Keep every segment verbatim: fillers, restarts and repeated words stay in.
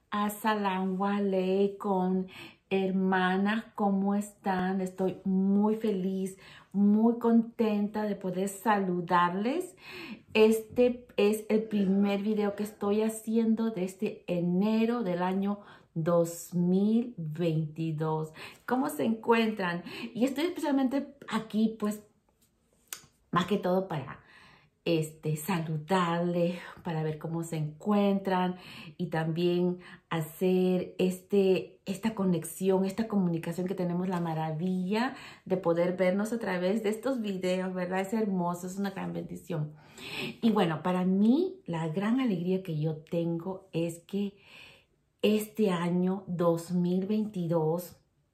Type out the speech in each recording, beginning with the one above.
Assalamu alaikum, hermanas, ¿cómo están? Estoy muy feliz, muy contenta de poder saludarles. Este es el primer video que estoy haciendo desde enero del año dos mil veintidós. ¿Cómo se encuentran? Y estoy especialmente aquí, pues, más que todo para Este, saludarles, para ver cómo se encuentran y también hacer este, esta conexión, esta comunicación que tenemos la maravilla de poder vernos a través de estos videos, ¿verdad? Es hermoso, es una gran bendición. Y bueno, para mí la gran alegría que yo tengo es que este año dos mil veintidós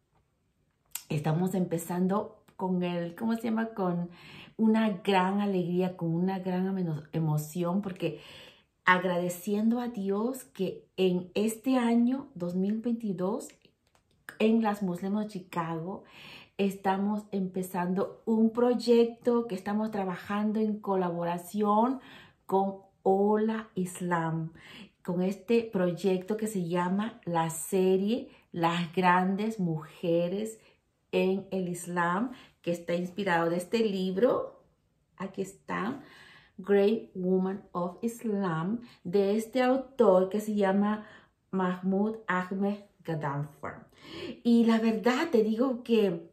estamos empezando con el, ¿cómo se llama? Con una gran alegría, con una gran emoción, porque agradeciendo a Dios que en este año dos mil veintidós, en las Muslimas de Chicago, estamos empezando un proyecto que estamos trabajando en colaboración con Hola Islam, con este proyecto que se llama la serie Las Grandes Mujeres en el Islam, que está inspirado de este libro. Aquí está, Great Woman of Islam, de este autor que se llama Mahmoud Ahmed Gaddafi. Y la verdad te digo que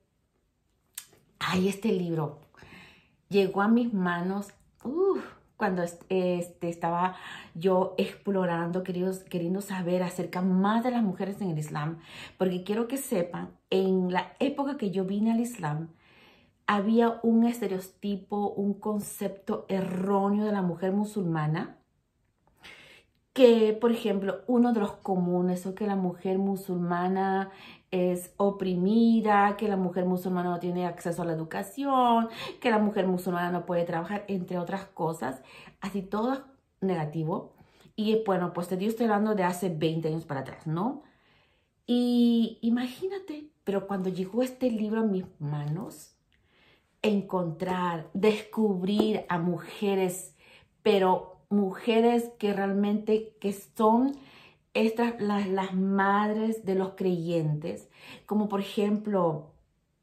ay, este libro llegó a mis manos uh, cuando este, estaba yo explorando, queridos, queriendo saber acerca más de las mujeres en el Islam, porque quiero que sepan, en la época que yo vine al Islam, había un estereotipo, un concepto erróneo de la mujer musulmana, que, por ejemplo, uno de los comunes es que la mujer musulmana es oprimida, que la mujer musulmana no tiene acceso a la educación, que la mujer musulmana no puede trabajar, entre otras cosas, así todo negativo. Y bueno, pues te digo, estoy hablando de hace veinte años para atrás, ¿no? Y imagínate, pero cuando llegó este libro a mis manos, encontrar, descubrir a mujeres, pero mujeres que realmente que son estas las, las madres de los creyentes, como por ejemplo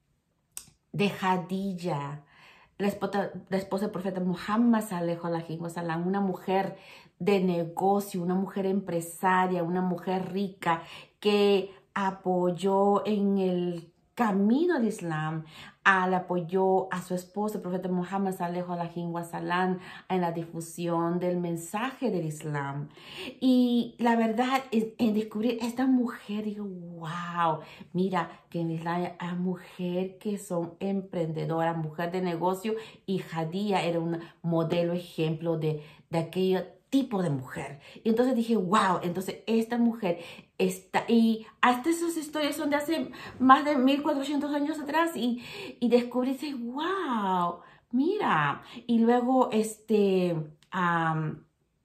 de Khadija, la esposa, la esposa del profeta Muhammad sallallahu alaihi wasallam, una mujer de negocio, una mujer empresaria, una mujer rica que apoyó en el camino al Islam, al apoyó a su esposo, el profeta Muhammad sallallahu alaihi wasallam, en la difusión del mensaje del Islam. Y la verdad, en, en descubrir esta mujer, digo, wow, mira, que en Islam hay mujeres que son emprendedoras, mujer de negocio, y Khadija era un modelo, ejemplo de, de aquel tipo de mujer. Y entonces dije, wow, entonces esta mujer está, y hasta esas historias son de hace más de mil cuatrocientos años atrás, y, y descubrí, wow, mira, y luego este, um,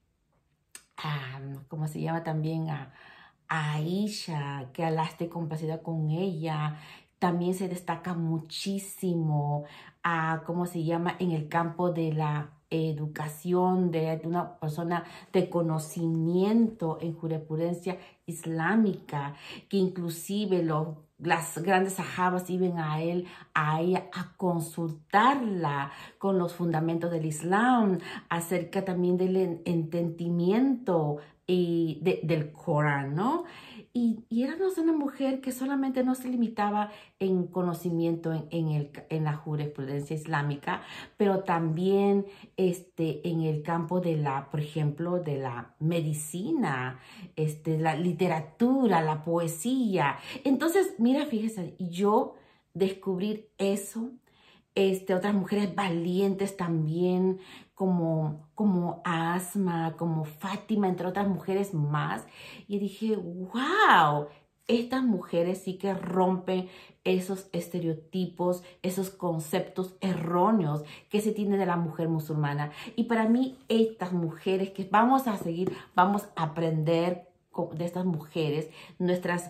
um, ¿cómo se llama también? A, a Aisha, que Allah esté complacida con ella, también se destaca muchísimo a, ¿cómo se llama? En el campo de la educación, de una persona de conocimiento en jurisprudencia islámica, que inclusive los, las grandes sahabas iban a él, a ella, a consultarla con los fundamentos del Islam, acerca también del entendimiento y de, del Corán, ¿no? Y, y era una mujer que solamente no se limitaba en conocimiento en, en, el, en la jurisprudencia islámica, pero también este, en el campo de la, por ejemplo, de la medicina, este, la literatura, la poesía. Entonces, mira, fíjese, yo descubrir eso, este, otras mujeres valientes también, como, como Asma, como Fátima, entre otras mujeres más. Y dije, wow, estas mujeres sí que rompen esos estereotipos, esos conceptos erróneos que se tiene de la mujer musulmana. Y para mí, estas mujeres que vamos a seguir, vamos a aprender de estas mujeres, nuestras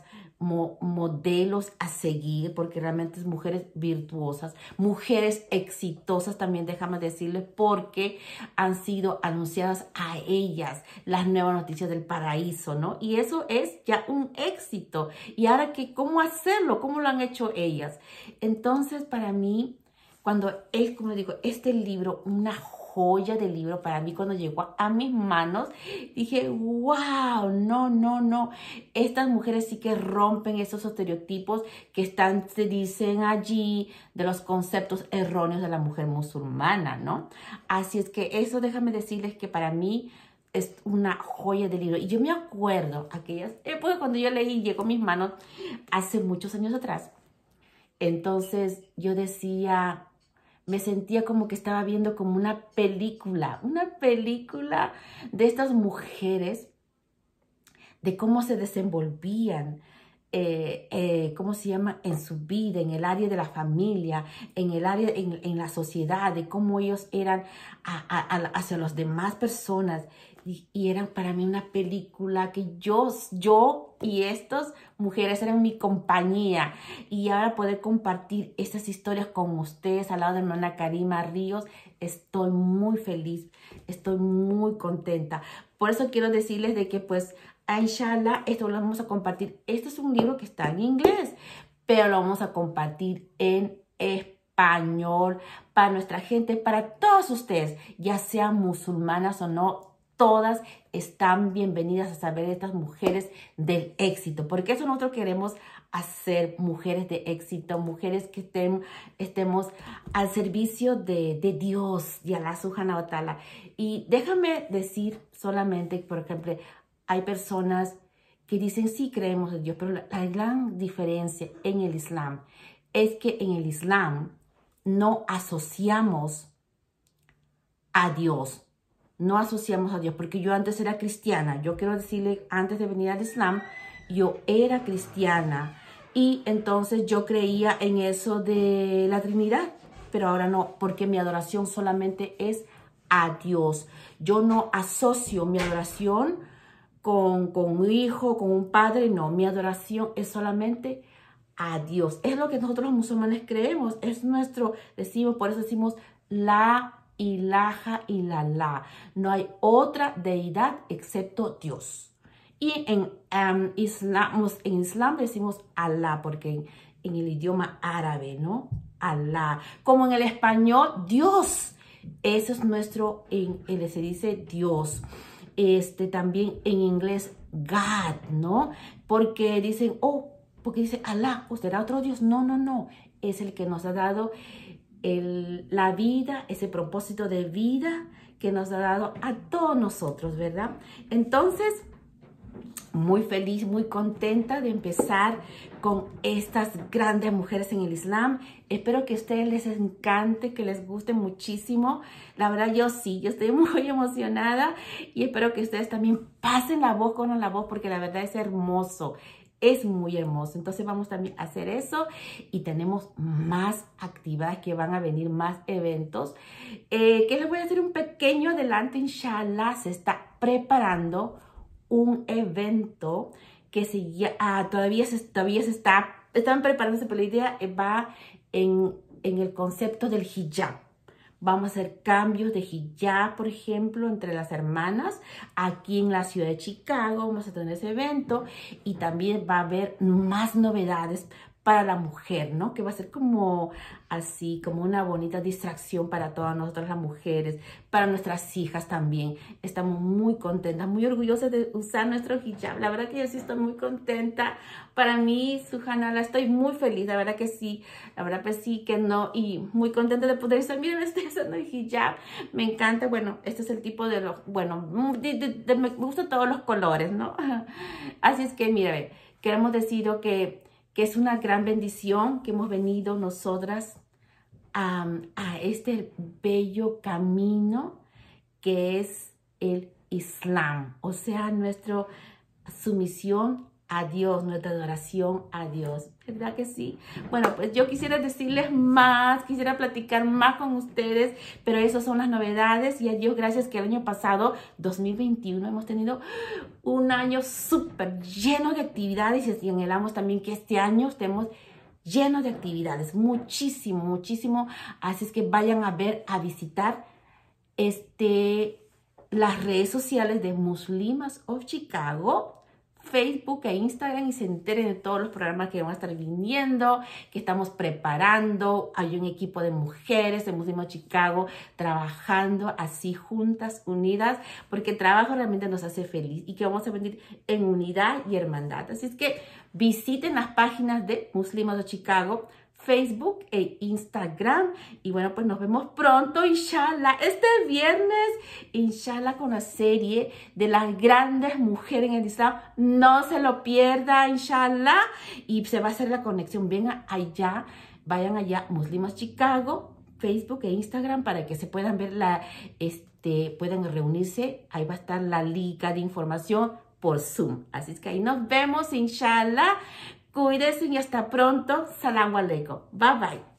mo modelos a seguir, porque realmente es mujeres virtuosas, mujeres exitosas también, déjame decirles, porque han sido anunciadas a ellas las nuevas noticias del paraíso, ¿no? Y eso es ya un éxito. Y ahora, que, ¿cómo hacerlo? ¿Cómo lo han hecho ellas? Entonces, para mí, cuando es, como les digo, este libro, una joya de libro para mí, cuando llegó a mis manos, dije, wow, no, no, no. Estas mujeres sí que rompen esos estereotipos que están, se dicen allí, de los conceptos erróneos de la mujer musulmana, ¿no? Así es que eso, déjame decirles que para mí es una joya de libro. Y yo me acuerdo aquellas épocas cuando yo leí y llegó a mis manos hace muchos años atrás. Entonces yo decía, me sentía como que estaba viendo como una película, una película de estas mujeres, de cómo se desenvolvían, eh, eh, ¿cómo se llama? En su vida, en el área de la familia, en el área, en, en la sociedad, de cómo ellos eran a, a, a, hacia las demás personas. Y, y eran para mí una película que yo, yo y estas mujeres eran mi compañía. Y ahora poder compartir estas historias con ustedes al lado de mi hermana Karima Ríos, estoy muy feliz, estoy muy contenta. Por eso quiero decirles de que pues, inshallah, esto lo vamos a compartir. Este es un libro que está en inglés, pero lo vamos a compartir en español para nuestra gente, para todos ustedes, ya sean musulmanas o no. Todas están bienvenidas a saber de estas mujeres del éxito, porque eso nosotros queremos hacer, mujeres de éxito, mujeres que estén, estemos al servicio de, de Dios y Allah Subhanahu wa Ta'ala. Y déjame decir solamente, por ejemplo, hay personas que dicen sí creemos en Dios, pero la, la gran diferencia en el Islam es que en el Islam no asociamos a Dios. No asociamos a Dios, porque yo antes era cristiana. Yo quiero decirle, antes de venir al Islam, yo era cristiana. Y entonces yo creía en eso de la Trinidad. Pero ahora no, porque mi adoración solamente es a Dios. Yo no asocio mi adoración con, con un hijo, con un padre. No, mi adoración es solamente a Dios. Es lo que nosotros los musulmanes creemos. Es nuestro, decimos, por eso decimos la ilaha illallah. No hay otra deidad excepto Dios. Y en, um, islam, en Islam decimos Allah, porque en, en el idioma árabe, ¿no? Allah. Como en el español, Dios. Eso es nuestro, en, en, se dice Dios. Este, también en inglés, God, ¿no? Porque dicen, oh, porque dice Allah, ¿o será otro Dios? No, no, no. Es el que nos ha dado El, la vida, ese propósito de vida que nos ha dado a todos nosotros, ¿verdad? Entonces, muy feliz, muy contenta de empezar con estas grandes mujeres en el Islam. Espero que a ustedes les encante, que les guste muchísimo. La verdad, yo sí, yo estoy muy emocionada y espero que ustedes también pasen la voz con la voz, porque la verdad es hermoso. Es muy hermoso. Entonces vamos también a hacer eso y tenemos más actividades que van a venir, más eventos. Eh, que les voy a hacer un pequeño adelanto, inshallah. Se está preparando un evento que se llama, ah, todavía, se, todavía se está, están preparándose, pero la idea va en, en el concepto del hijab. Vamos a hacer cambios de hijab, por ejemplo, entre las hermanas. Aquí en la ciudad de Chicago vamos a tener ese evento. Y también va a haber más novedades para la mujer, ¿no? Que va a ser como así, como una bonita distracción para todas nosotras las mujeres, para nuestras hijas también. Estamos muy contentas, muy orgullosas de usar nuestro hijab. La verdad que yo sí estoy muy contenta. Para mí, subhanallah, estoy muy feliz, la verdad que sí. La verdad que sí, que no. Y muy contenta de poder estar, miren, estoy usando el hijab. Me encanta, bueno, este es el tipo de los, bueno, de, de, de, me gustan todos los colores, ¿no? Así es que, miren, queremos decir que que es una gran bendición que hemos venido nosotras a, a este bello camino que es el Islam. O sea, nuestra sumisión a Dios, nuestra adoración a Dios. ¿Verdad que sí? Bueno, pues yo quisiera decirles más, quisiera platicar más con ustedes, pero esas son las novedades y a Dios gracias que el año pasado, dos mil veintiuno, hemos tenido un año súper lleno de actividades y anhelamos también que este año estemos llenos de actividades, muchísimo, muchísimo. Así es que vayan a ver, a visitar este, las redes sociales de Muslimas of Chicago, Facebook e Instagram, y se enteren de todos los programas que van a estar viniendo, que estamos preparando. Hay un equipo de mujeres de Muslimas of Chicago trabajando así juntas, unidas, porque el trabajo realmente nos hace feliz y que vamos a venir en unidad y hermandad. Así es que visiten las páginas de Muslimas of Chicago, Facebook e Instagram. Y bueno, pues nos vemos pronto, inshallah, este viernes, inshallah, con la serie de las grandes mujeres en el Islam. No se lo pierda, inshallah. Y se va a hacer la conexión. Vengan allá, vayan allá, Muslimas Chicago, Facebook e Instagram, para que se puedan ver la, este, puedan reunirse. Ahí va a estar la liga de información por Zoom. Así es que ahí nos vemos, inshallah. Cuídense y hasta pronto. Salam alaikum. Bye bye.